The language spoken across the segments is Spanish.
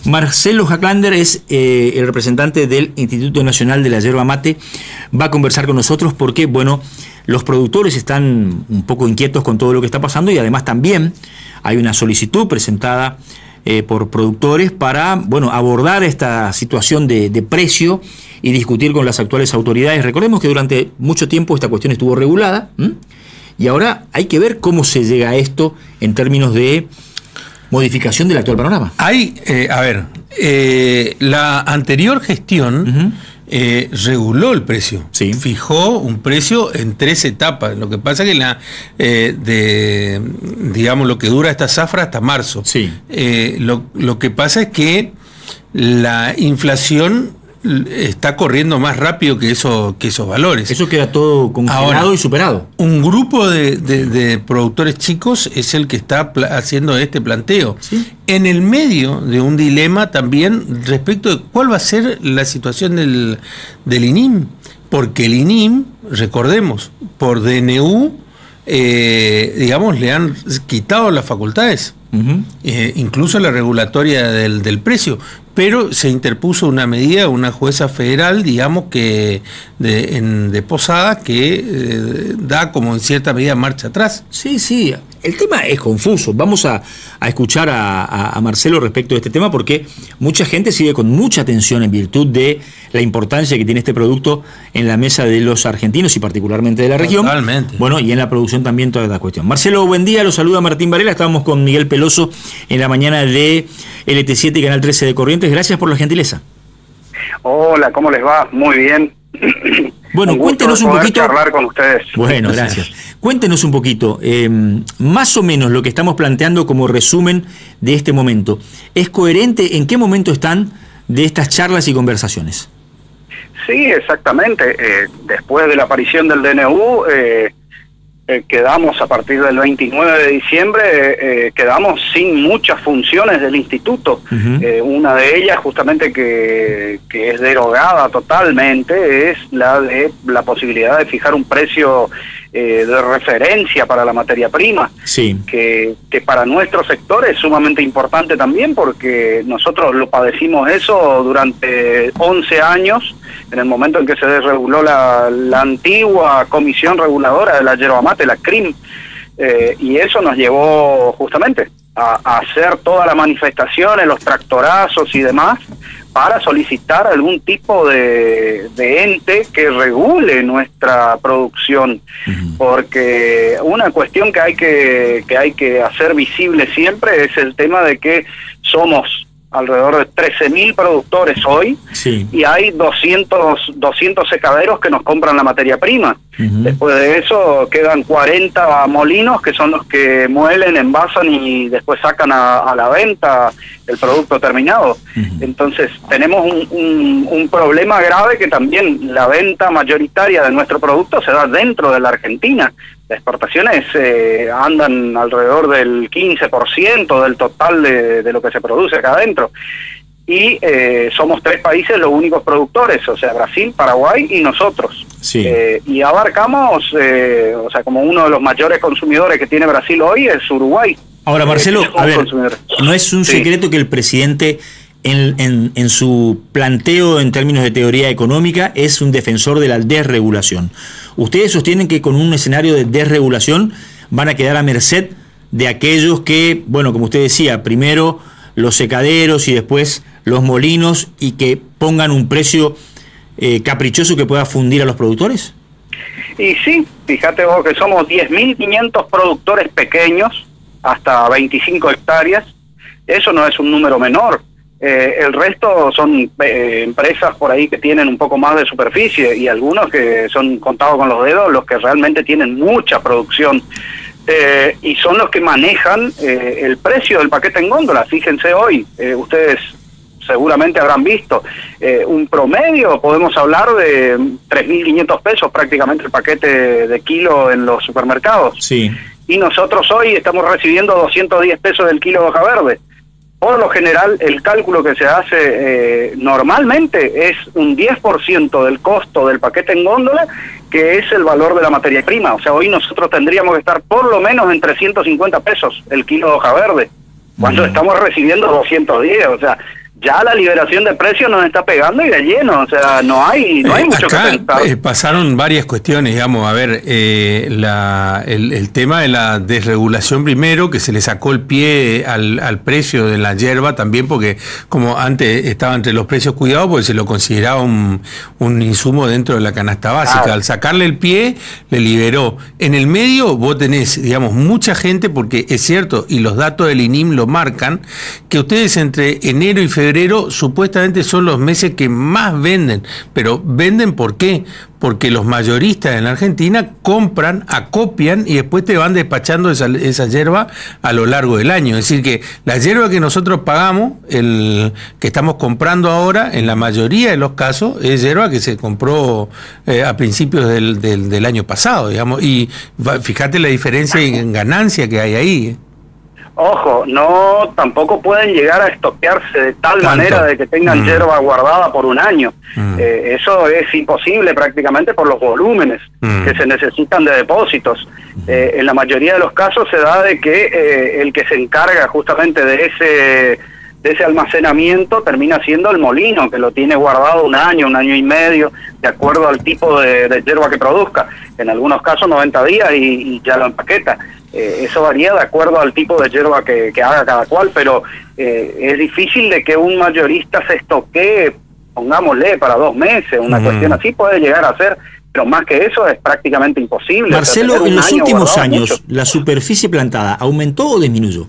Marcelo Hacklander es el representante del Instituto Nacional de la Yerba Mate. Va a conversar con nosotros porque, bueno, los productores están un poco inquietos con todo lo que está pasando y además también hay una solicitud presentada por productores para, bueno, abordar esta situación de precio y discutir con las actuales autoridades. Recordemos que durante mucho tiempo esta cuestión estuvo regulada, y ahora hay que ver cómo se llega a esto en términos de modificación del actual panorama. La anterior gestión reguló el precio, sí. Fijó un precio en 3 etapas. Lo que pasa es que digamos, lo que dura esta zafra hasta marzo. Sí. Lo que pasa es que la inflación está corriendo más rápido que esos valores. Eso queda todo congelado. Ahora, y superado. Un grupo de productores chicos es el que está haciendo este planteo. ¿Sí? En el medio de un dilema también respecto de cuál va a ser la situación del INIM. Porque el INIM, recordemos, por DNU, digamos, le han quitado las facultades. Incluso la regulatoria del precio, pero se interpuso una medida, una jueza federal, digamos, que de Posada, que da como en cierta medida marcha atrás. Sí, el tema es confuso. Vamos a escuchar a Marcelo respecto de este tema, porque mucha gente sigue con mucha atención en virtud de la importancia que tiene este producto en la mesa de los argentinos y particularmente de la región. Totalmente. Bueno, y en la producción también toda esta cuestión. Marcelo, buen día, lo saluda Martín Varela. Estábamos con Miguel Peloso en la mañana de LT7 y Canal 13 de Corrientes. Gracias por la gentileza. Hola, ¿cómo les va? Muy bien. Bueno, cuéntenos un poquito. Charlar con ustedes. Bueno, gracias. Cuéntenos un poquito, más o menos lo que estamos planteando como resumen de este momento. ¿Es coherente? ¿En qué momento están de estas charlas y conversaciones? Sí, exactamente. Después de la aparición del DNU, quedamos a partir del 29 de diciembre, quedamos sin muchas funciones del instituto. Una de ellas, justamente que es derogada totalmente, es la de la posibilidad de fijar un precio de referencia para la materia prima, sí. que para nuestro sector es sumamente importante también, porque nosotros lo padecimos eso durante 11 años, en el momento en que se desreguló la antigua comisión reguladora de la yerba mate, la CRIM, y eso nos llevó justamente a hacer todas las manifestaciones, los tractorazos y demás, para solicitar algún tipo de ente que regule nuestra producción, porque una cuestión que hay que hacer visible siempre es el tema de que somos alrededor de 13.000 productores hoy, sí. Y hay 200 secaderos que nos compran la materia prima. Después de eso quedan 40 molinos que son los que muelen, envasan y después sacan a la venta el producto terminado. Entonces tenemos un problema grave, que también la venta mayoritaria de nuestro producto se da dentro de la Argentina. Las exportaciones andan alrededor del 15% del total de lo que se produce acá adentro. Y somos 3 países los únicos productores, o sea, Brasil, Paraguay y nosotros. Sí. Y abarcamos, o sea, como uno de los mayores consumidores que tiene Brasil hoy es Uruguay. Ahora, Marcelo, a ver, no es un secreto que el presidente, en su planteo en términos de teoría económica, es un defensor de la desregulación. Ustedes sostienen que con un escenario de desregulación van a quedar a merced de aquellos que, bueno, como usted decía, primero los secaderos y después los molinos, y que pongan un precio caprichoso que pueda fundir a los productores. Y sí, fíjate vos que somos 10.500 productores pequeños, hasta 25 hectáreas. Eso no es un número menor. El resto son empresas por ahí que tienen un poco más de superficie, y algunos que son contados con los dedos los que realmente tienen mucha producción, y son los que manejan el precio del paquete en góndola. Fíjense hoy, ustedes seguramente habrán visto, un promedio, podemos hablar de 3.500 pesos prácticamente el paquete de kilo en los supermercados. Sí. Y nosotros hoy estamos recibiendo 210 pesos del kilo de hoja verde. Por lo general, el cálculo que se hace normalmente es un 10% del costo del paquete en góndola, que es el valor de la materia prima. O sea, hoy nosotros tendríamos que estar por lo menos en 350 pesos el kilo de hoja verde, cuando estamos recibiendo 210. O sea, ya la liberación de precios nos está pegando y de lleno, o sea, no hay mucho acá, que pensar. Pasaron varias cuestiones, digamos, a ver, el tema de la desregulación primero, que se le sacó el pie al precio de la yerba también, porque como antes estaba entre los precios cuidados, porque se lo consideraba un insumo dentro de la canasta básica. Claro. Al sacarle el pie, le liberó. En el medio vos tenés, digamos, mucha gente, porque es cierto, y los datos del INIM lo marcan, que ustedes entre enero y febrero supuestamente son los meses que más venden, pero ¿venden por qué? Porque los mayoristas en la Argentina compran, acopian y después te van despachando esa yerba a lo largo del año. Es decir, que la yerba que nosotros pagamos, que estamos comprando ahora, en la mayoría de los casos, es yerba que se compró a principios del año pasado, digamos, y fíjate la diferencia en ganancia que hay ahí. Ojo, no, tampoco pueden llegar a estoquearse de tal manera de que tengan yerba guardada por un año. Eso es imposible prácticamente por los volúmenes que se necesitan de depósitos. En la mayoría de los casos se da de que el que se encarga justamente de ese almacenamiento termina siendo el molino, que lo tiene guardado un año y medio, de acuerdo al tipo de yerba que produzca. En algunos casos 90 días y ya lo empaqueta. Eso varía de acuerdo al tipo de yerba que haga cada cual, pero es difícil de que un mayorista se estoquee, pongámosle, para 2 meses, una cuestión así puede llegar a ser, pero más que eso es prácticamente imposible. Marcelo, o sea, en los últimos años, mucho. ¿La superficie plantada aumentó o disminuyó?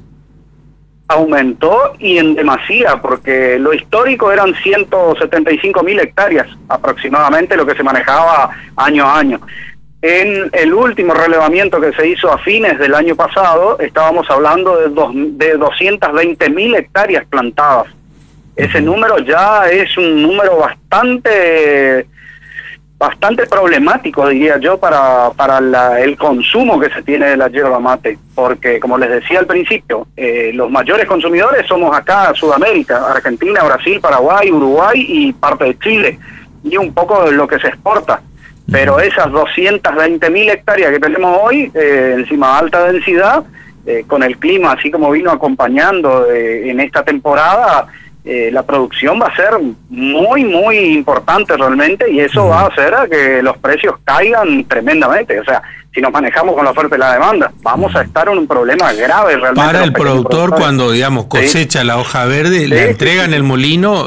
Aumentó y en demasía, porque lo histórico eran 175.000 hectáreas aproximadamente, lo que se manejaba año a año. En el último relevamiento que se hizo a fines del año pasado, estábamos hablando de 220.000 hectáreas plantadas. Ese número ya es un número bastante problemático, diría yo, para el consumo que se tiene de la yerba mate, porque como les decía al principio, los mayores consumidores somos acá, Sudamérica, Argentina, Brasil, Paraguay, Uruguay y parte de Chile, y un poco de lo que se exporta. Pero esas 220.000 hectáreas que tenemos hoy, encima alta densidad, con el clima así como vino acompañando en esta temporada, la producción va a ser muy, muy importante realmente, y eso va a hacer a que los precios caigan tremendamente. O sea, si nos manejamos con la oferta y la demanda, vamos a estar en un problema grave realmente. Para el productor, cuando, digamos, cosecha la hoja verde, le entregan el molino,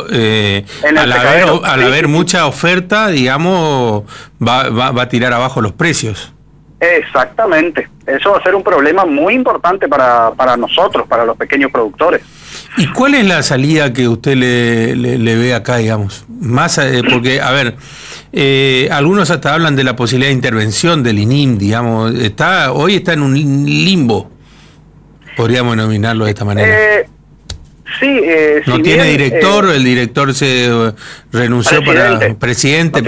al haber mucha oferta, digamos, va a tirar abajo los precios. Exactamente. Eso va a ser un problema muy importante para nosotros, para los pequeños productores. ¿Y cuál es la salida que usted le ve acá, digamos? Más porque, a ver, algunos hasta hablan de la posibilidad de intervención del INIM, digamos. Hoy está en un limbo, podríamos denominarlo de esta manera. Sí, no tiene director, el director se renunció presidente.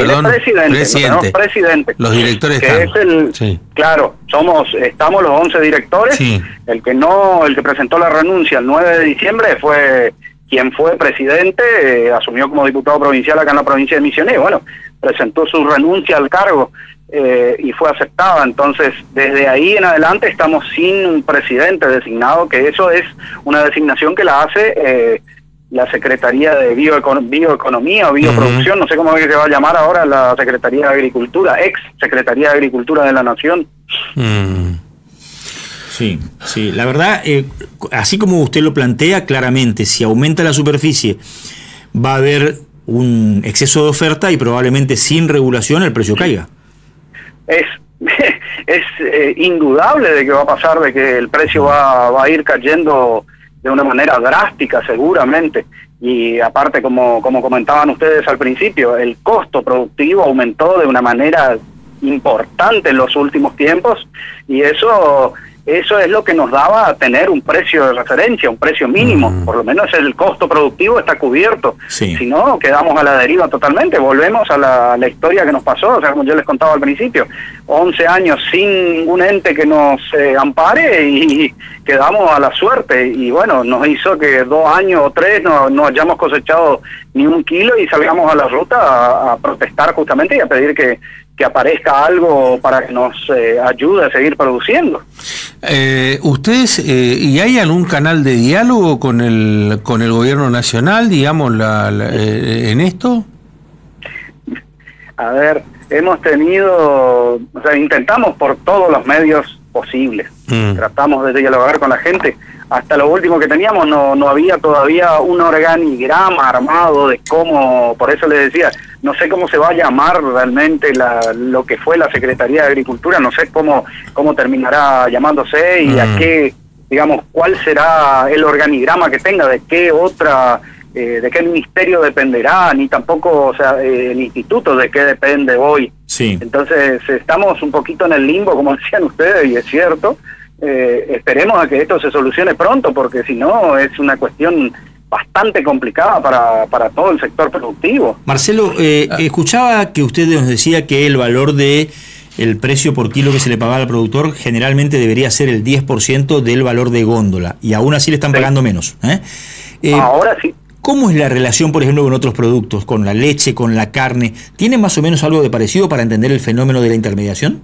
Los directores están. Claro, estamos los 11 directores. Sí. El que presentó la renuncia el 9 de diciembre fue quien fue presidente, asumió como diputado provincial acá en la provincia de Misiones. Bueno, presentó su renuncia al cargo y fue aceptada. Entonces, desde ahí en adelante estamos sin un presidente designado, que eso es una designación que la hace la Secretaría de Bioeconomía o Bioproducción, no sé cómo es que se va a llamar ahora, la Secretaría de Agricultura, ex Secretaría de Agricultura de la Nación. Sí, la verdad, así como usted lo plantea, claramente, si aumenta la superficie, va a haber un exceso de oferta y probablemente sin regulación el precio caiga. Es indudable de que va a pasar, de que el precio va a ir cayendo de una manera drástica seguramente, y aparte como comentaban ustedes al principio, el costo productivo aumentó de una manera importante en los últimos tiempos, y eso es lo que nos daba a tener un precio de referencia, un precio mínimo, por lo menos el costo productivo está cubierto. Sí. Si no, quedamos a la deriva totalmente, volvemos a la historia que nos pasó, o sea, como yo les contaba al principio, 11 años sin ningún ente que nos ampare y quedamos a la suerte, y bueno, nos hizo que 2 años o 3 no hayamos cosechado ni 1 kilo y salgamos a la ruta a protestar justamente y a pedir que que aparezca algo para que nos ayude a seguir produciendo. ¿Ustedes, y hay algún canal de diálogo con el gobierno nacional, digamos, en esto? A ver, hemos tenido, o sea, intentamos por todos los medios posibles, tratamos de dialogar con la gente. Hasta lo último que teníamos no había todavía un organigrama armado de cómo, por eso les decía, no sé cómo se va a llamar realmente lo que fue la Secretaría de Agricultura, no sé cómo terminará llamándose y a qué, digamos, cuál será el organigrama que tenga, de qué otra, de qué ministerio dependerá, ni tampoco, o sea, el instituto de qué depende hoy. Sí. Entonces estamos un poquito en el limbo, como decían ustedes, y es cierto. Esperemos a que esto se solucione pronto, porque si no es una cuestión bastante complicada para todo el sector productivo. Marcelo, escuchaba que usted nos decía que el valor de el precio por kilo que se le pagaba al productor generalmente debería ser el 10% del valor de góndola, y aún así le están pagando menos. Ahora sí. ¿Cómo es la relación, por ejemplo, con otros productos, con la leche, con la carne? ¿Tiene más o menos algo de parecido para entender el fenómeno de la intermediación?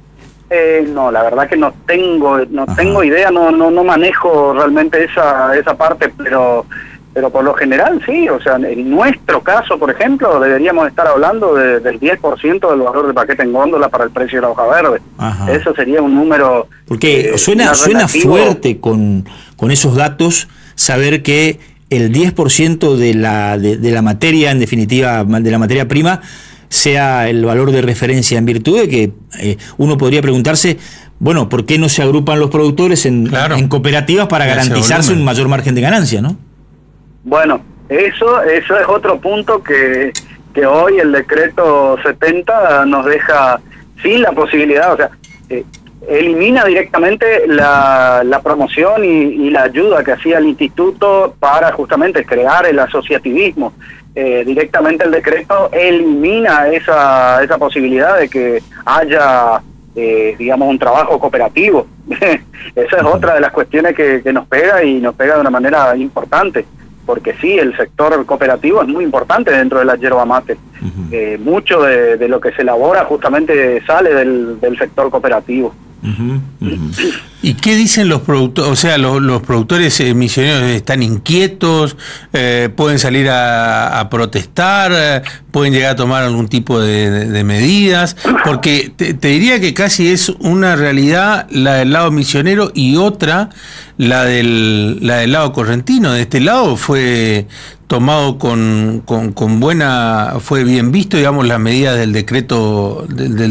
No, la verdad que no tengo idea, no manejo realmente esa parte, pero por lo general sí, o sea, en nuestro caso, por ejemplo, deberíamos estar hablando del 10% del valor de paquete en góndola para el precio de la hoja verde. Ajá. Eso sería un número... Porque suena fuerte con esos datos saber que el 10% de la materia, en definitiva, de la materia prima, sea el valor de referencia, en virtud de que uno podría preguntarse, bueno, ¿por qué no se agrupan los productores en cooperativas para garantizarse un mayor margen de ganancia, no? Bueno, eso es otro punto que hoy el decreto 70 nos deja sin la posibilidad, o sea, elimina directamente la promoción y la ayuda que hacía el instituto para justamente crear el asociativismo. Directamente el decreto elimina esa posibilidad de que haya, digamos, un trabajo cooperativo. Esa es otra de las cuestiones que nos pega, y nos pega de una manera importante, porque sí, el sector cooperativo es muy importante dentro de la yerba mate. Mucho de lo que se elabora justamente sale del sector cooperativo. ¿Y qué dicen los productores? O sea, los productores misioneros están inquietos, pueden salir a protestar, pueden llegar a tomar algún tipo de medidas, porque te diría que casi es una realidad la del lado misionero y otra la del lado correntino. De este lado fue tomado con buena, fue bien visto, digamos, las medidas del decreto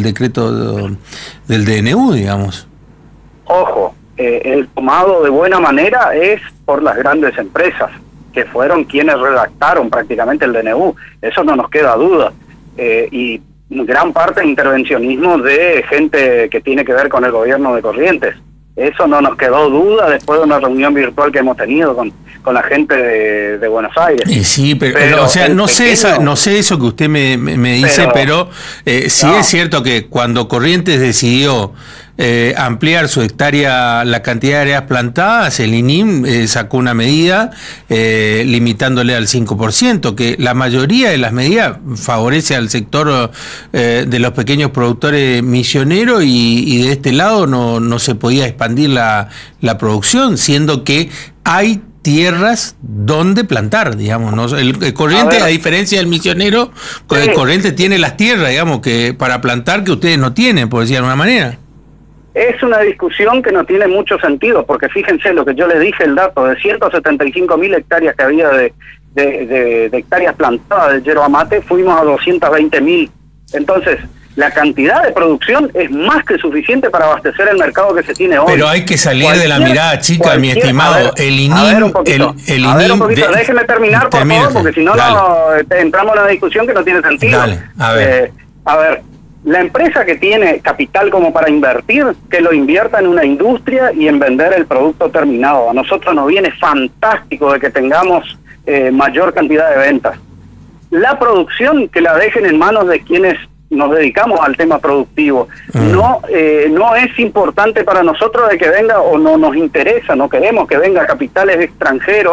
del DNU, digamos. Ojo, el tomado de buena manera es por las grandes empresas, que fueron quienes redactaron prácticamente el DNU, eso no nos queda duda, y gran parte de intervencionismo de gente que tiene que ver con el gobierno de Corrientes. Eso no nos quedó duda después de una reunión virtual que hemos tenido con la gente de Buenos Aires. Sí, pero o sea, no sé eso que usted me dice, pero sí es cierto que cuando Corrientes decidió ampliar su hectárea, la cantidad de áreas plantadas, el INIM sacó una medida limitándole al 5%, que la mayoría de las medidas favorece al sector de los pequeños productores misioneros, y de este lado no se podía expandir la producción, siendo que hay tierras donde plantar, digamos, ¿no? El Corriente, a diferencia del misionero, el Corriente tiene las tierras, digamos, que para plantar, que ustedes no tienen, por decir de alguna manera. Es una discusión que no tiene mucho sentido, porque fíjense lo que yo les dije, el dato de 175.000 hectáreas que había de hectáreas plantadas de yerba mate, fuimos a 220.000. Entonces, la cantidad de producción es más que suficiente para abastecer el mercado que se tiene hoy. Pero hay que salir de la mirada chica, mi estimado. El INIM... Déjeme terminar, por favor, porque si no, entramos en una discusión que no tiene sentido. Dale, a ver. La empresa que tiene capital como para invertir, que lo invierta en una industria y en vender el producto terminado. A nosotros nos viene fantástico de que tengamos mayor cantidad de ventas. La producción, que la dejen en manos de quienes nos dedicamos al tema productivo. No es importante para nosotros de que venga, o no nos interesa, no queremos que venga capitales extranjeros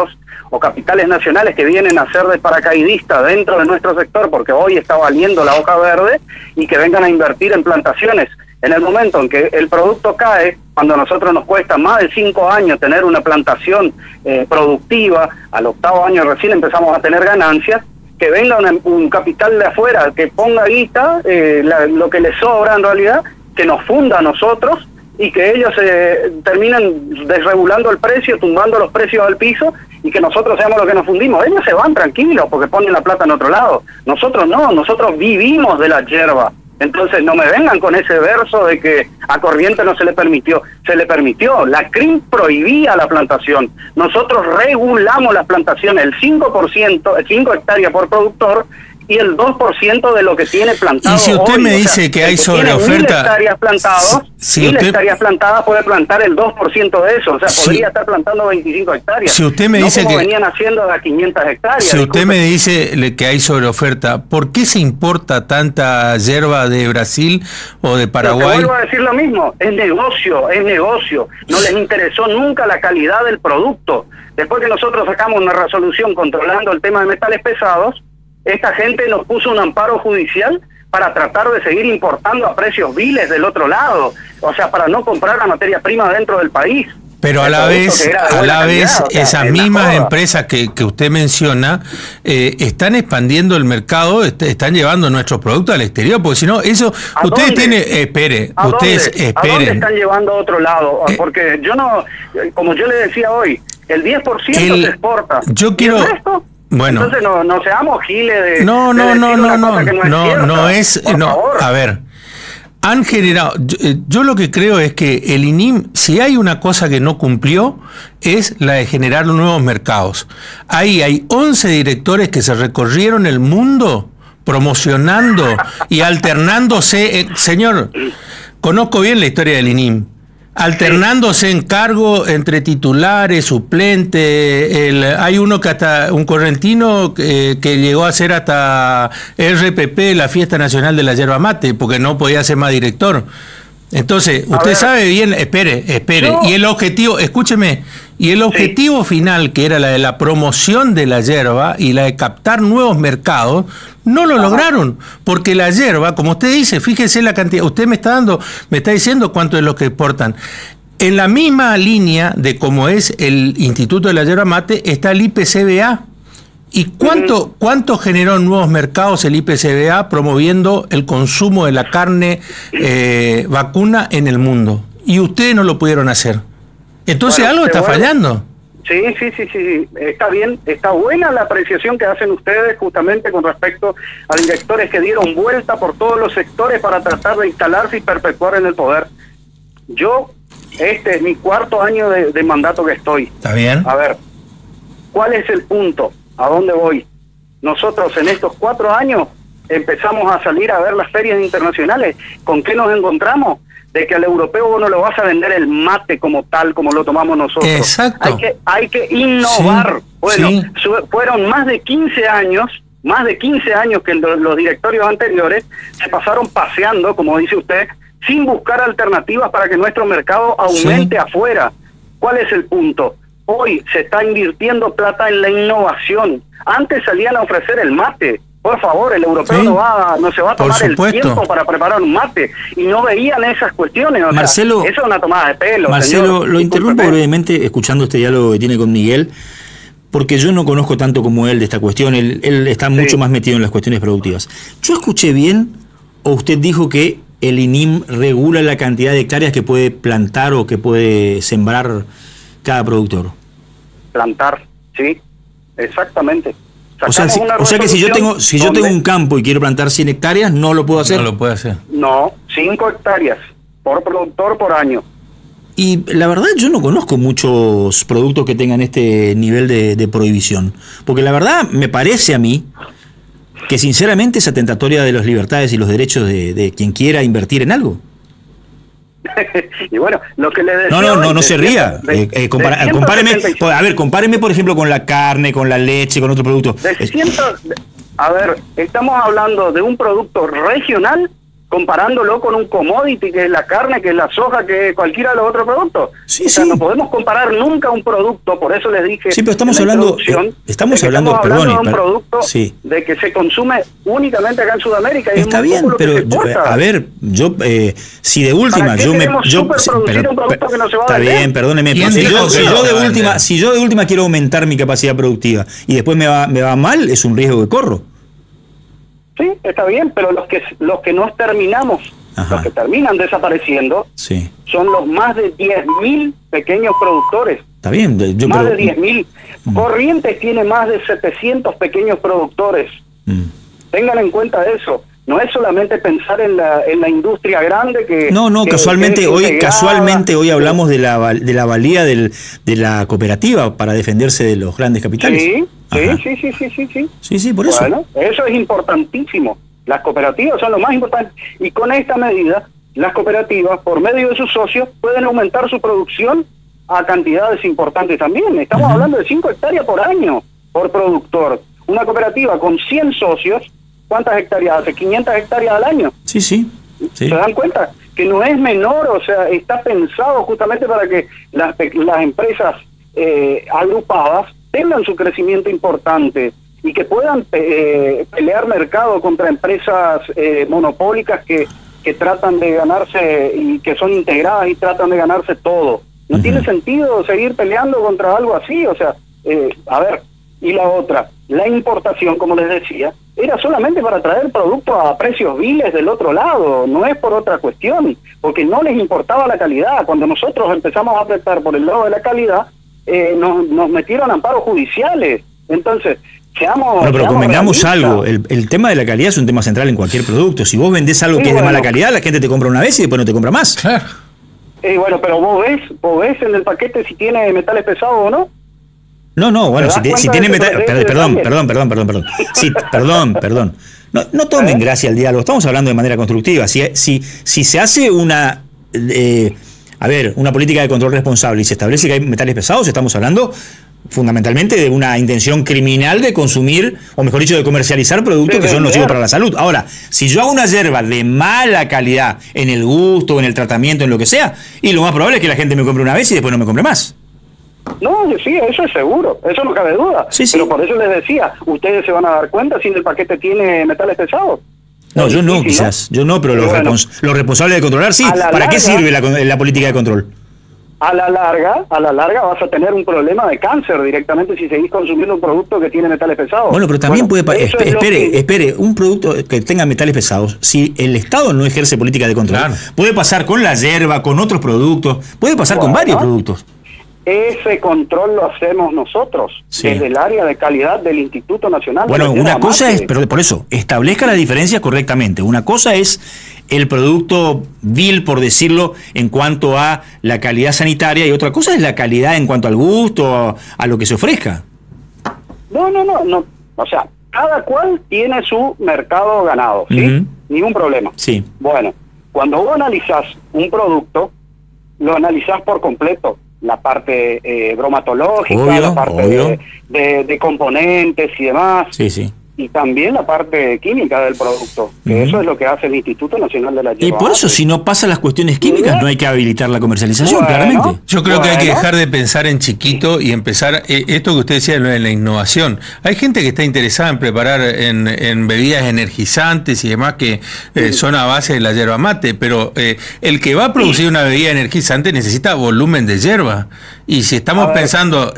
o capitales nacionales que vienen a ser de paracaidistas dentro de nuestro sector, porque hoy está valiendo la hoja verde, y que vengan a invertir en plantaciones. En el momento en que el producto cae, cuando a nosotros nos cuesta más de 5 años tener una plantación productiva, al 8º año recién empezamos a tener ganancias, que venga un capital de afuera que ponga guita, lo que le sobra en realidad, que nos funda a nosotros, y que ellos terminen desregulando el precio, tumbando los precios al piso, y que nosotros seamos los que nos fundimos. Ellos se van tranquilos porque ponen la plata en otro lado. Nosotros no, nosotros vivimos de la yerba. Entonces no me vengan con ese verso de que a Corrientes no se le permitió. Se le permitió. La CRIM prohibía la plantación. Nosotros regulamos las plantaciones, el 5%, 5 hectáreas por productor, y el 2% de lo que tiene plantado. Y si usted hoy, me dice que hay sobreoferta, 1000 hectáreas plantados, si 1000 usted, hectáreas plantadas puede plantar el 2% de eso, o sea, podría estar plantando 25 hectáreas. Si usted me dice como que venían haciendo a 500 hectáreas. Si usted me dice que hay sobreoferta, ¿por qué se importa tanta yerba de Brasil o de Paraguay? Pero te vuelvo a decir lo mismo, es negocio, es negocio. No les interesó nunca la calidad del producto. Después que nosotros sacamos una resolución controlando el tema de metales pesados, esta gente nos puso un amparo judicial para tratar de seguir importando a precios viles del otro lado, o sea, para no comprar la materia prima dentro del país. Pero a la vez, esas mismas empresas que usted menciona están expandiendo el mercado, están llevando nuestros productos al exterior, porque si no, eso, ustedes tienen, ¿A dónde están llevando a otro lado? Porque yo no, como yo le decía hoy, el 10% se exporta. Yo quiero... ¿Y el resto? Bueno, entonces no seamos giles de... No, a ver, han generado... Yo lo que creo es que el INIM, si hay una cosa que no cumplió, es la de generar nuevos mercados. Ahí hay 11 directores que se recorrieron el mundo promocionando y alternándose. Señor, conozco bien la historia del INIM. Alternándose en cargo entre titulares, suplentes, hay uno que hasta, un correntino que llegó a ser hasta RPP, la Fiesta Nacional de la Yerba Mate, porque no podía ser más director. Entonces, usted sabe bien, espere, y el objetivo, escúcheme, y el objetivo final, que era la de la promoción de la yerba y la de captar nuevos mercados, no lo lograron, porque la yerba, como usted dice, fíjese la cantidad, usted me está diciendo cuánto es lo que exportan. En la misma línea de como es el Instituto de la Yerba Mate está el IPCBA. ¿Y cuánto generó nuevos mercados el IPCBA promoviendo el consumo de la carne vacuna en el mundo? Y ustedes no lo pudieron hacer. Entonces algo está fallando. Sí, está bien, está buena la apreciación que hacen ustedes justamente con respecto a directores que dieron vuelta por todos los sectores para tratar de instalarse y perpetuar en el poder. Yo, este es mi 4º año de mandato que estoy. ¿Está bien? A ver, ¿cuál es el punto? ¿A dónde voy? Nosotros en estos 4 años empezamos a salir a ver las ferias internacionales. ¿Con qué nos encontramos? De que al europeo vos no lo vas a vender el mate como tal, como lo tomamos nosotros. Exacto. Hay que innovar. Sí, bueno, fueron más de 15 años que los directorios anteriores se pasaron paseando, como dice usted, sin buscar alternativas para que nuestro mercado aumente afuera. ¿Cuál es el punto? Hoy se está invirtiendo plata en la innovación. Antes salían a ofrecer el mate. Por favor, el europeo no se va a tomar el tiempo para preparar un mate. Y no veían esas cuestiones. Marcelo, eso es una tomada de pelo. Marcelo, señor. lo interrumpo brevemente escuchando este diálogo que tiene con Miguel, porque yo no conozco tanto como él de esta cuestión. Él está mucho más metido en las cuestiones productivas. ¿Yo escuché bien o usted dijo que el INIM regula la cantidad de hectáreas que puede plantar o que puede sembrar cada productor? Plantar, sí, exactamente. O sea que si yo tengo un campo y quiero plantar 100 hectáreas, ¿no lo puedo hacer? No lo puede hacer. No, 5 hectáreas por productor por año. Y la verdad yo no conozco muchos productos que tengan este nivel de prohibición. Porque la verdad me parece a mí que sinceramente es atentatoria de las libertades y los derechos de quien quiera invertir en algo. Y bueno, lo que le decía... No se ría. Compáreme por ejemplo con la carne, con la leche, con otro producto. A ver, estamos hablando de un producto regional comparándolo con un commodity que es la carne, que es la soja, que es cualquiera de los otros productos. Sí, o sea, sí. no podemos comparar nunca un producto, por eso les dije. Sí, pero estamos en la hablando, introducción, estamos de que hablando, estamos hablando perdón, de un producto sí. de que se consume únicamente acá en Sudamérica. Y Está es muy bien, poco lo que pero se exporta. a ver, yo si de última ¿Para qué yo me queremos superproducir un producto que no se va a está vender? bien, perdóneme, ¿Quién pero dijo que no se va a vender? si yo de última quiero aumentar mi capacidad productiva y después me va mal, es un riesgo que corro. Sí, está bien, pero los que no terminamos, Ajá. los que terminan desapareciendo, Sí. son los más de 10.000 pequeños productores. Está bien, Más de 10.000. Corrientes tiene más de 700 pequeños productores. Tengan en cuenta eso. No es solamente pensar en la industria grande que... No, que casualmente es hoy hablamos de la valía de la cooperativa para defenderse de los grandes capitales. Sí, Ajá. sí. Sí, por eso. Bueno, eso es importantísimo. Las cooperativas son lo más importante. Y con esta medida, las cooperativas, por medio de sus socios, pueden aumentar su producción a cantidades importantes también. Estamos hablando de 5 hectáreas por año por productor. Una cooperativa con 100 socios, ¿cuántas hectáreas hace? 500 hectáreas al año. Sí. ¿Se dan cuenta? Que no es menor, o sea, está pensado justamente para que las empresas agrupadas tengan su crecimiento importante y que puedan pelear mercado contra empresas monopólicas que tratan de ganarse y que son integradas y tratan de ganarse todo. No tiene sentido seguir peleando contra algo así, o sea, a ver, y la otra, la importación, como les decía, era solamente para traer productos a precios viles del otro lado, no es por otra cuestión, porque no les importaba la calidad. Cuando nosotros empezamos a apretar por el lado de la calidad, nos metieron amparos judiciales. Entonces, Bueno, pero convengamos algo, el tema de la calidad es un tema central en cualquier producto. Si vos vendés algo que es de mala calidad, la gente te compra una vez y después no te compra más. Claro. Bueno, pero vos ves en el paquete si tiene metales pesados o no. No, bueno, si tiene metales... Perdón. No tomen gracia al diálogo, estamos hablando de manera constructiva. Si se hace una política de control responsable y se establece que hay metales pesados, estamos hablando fundamentalmente de una intención criminal de consumir, o mejor dicho, de comercializar productos que son nocivos para la salud. Ahora, si yo hago una yerba de mala calidad en el gusto, en el tratamiento, en lo que sea, y lo más probable es que la gente me compre una vez y después no me compre más. No, sí, eso es seguro, eso no cabe duda. Sí. Pero por eso les decía, ustedes se van a dar cuenta si el paquete tiene metales pesados. No, yo no, quizás. Yo no, pero los responsables de controlar sí. ¿Para qué sirve la política de control? A la larga vas a tener un problema de cáncer directamente si seguís consumiendo un producto que tiene metales pesados. Bueno, pero también espere, un producto que tenga metales pesados, si el Estado no ejerce política de control, puede pasar con la yerba, con otros productos, puede pasar con varios productos. Ese control lo hacemos nosotros, desde el área de calidad del Instituto Nacional. Bueno, una cosa es, pero por eso, establezca la diferencia correctamente. Una cosa es el producto vil, por decirlo, en cuanto a la calidad sanitaria, y otra cosa es la calidad en cuanto al gusto, a lo que se ofrezca. No. O sea, cada cual tiene su mercado ganado, ¿sí? Ningún problema. Sí. Bueno, cuando vos analizás un producto, lo analizás por completo. La parte bromatológica, la parte de componentes y demás. Sí. Y también la parte química del producto, que eso es lo que hace el Instituto Nacional de la Yerba. Y por eso, si no pasan las cuestiones químicas, no hay que habilitar la comercialización, claramente. Yo creo que hay que dejar de pensar en chiquito y empezar, esto que usted decía, en la innovación. Hay gente que está interesada en preparar en bebidas energizantes y demás que son a base de la yerba mate, pero el que va a producir una bebida energizante necesita volumen de yerba. Y si estamos pensando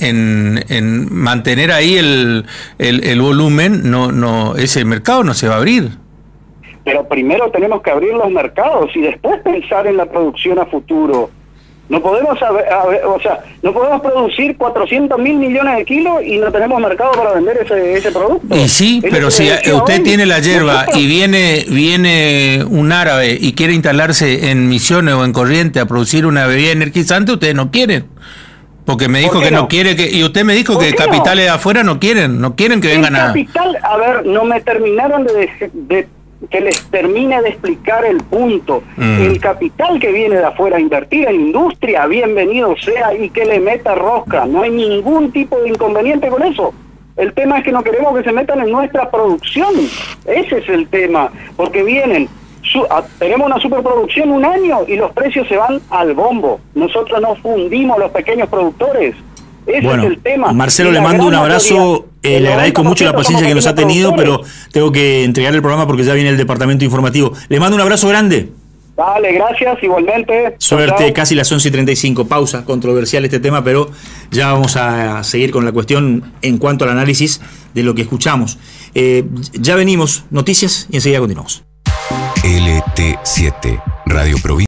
en mantener ahí el volumen, ese mercado no se va a abrir. Pero primero tenemos que abrir los mercados y después pensar en la producción a futuro. No podemos no podemos producir 400.000 millones de kilos y no tenemos mercado para vender ese producto. Y sí, pero si usted tiene la yerba y viene un árabe y quiere instalarse en Misiones o en Corrientes a producir una bebida energizante, ustedes no quieren. Porque me dijo que no quiere y usted me dijo que capitales de afuera no quieren que vengan a... No me terminaron de que les termine de explicar el punto. El capital que viene de afuera a invertir en industria, bienvenido sea, y que le meta rosca. No hay ningún tipo de inconveniente con eso. El tema es que no queremos que se metan en nuestra producción. Ese es el tema, porque vienen tenemos una superproducción un año y los precios se van al bombo. Nosotros no fundimos los pequeños productores. Ese es el tema. Marcelo, le mando un abrazo, le agradezco mucho la paciencia que nos ha tenido, pero tengo que entregar el programa porque ya viene el departamento informativo. Le mando un abrazo grande. Dale, gracias, igualmente. Suerte, casi las 11:35, pausa, controversial este tema, pero ya vamos a seguir con la cuestión en cuanto al análisis de lo que escuchamos. Ya venimos, noticias y enseguida continuamos. LT7, Radio Provincia.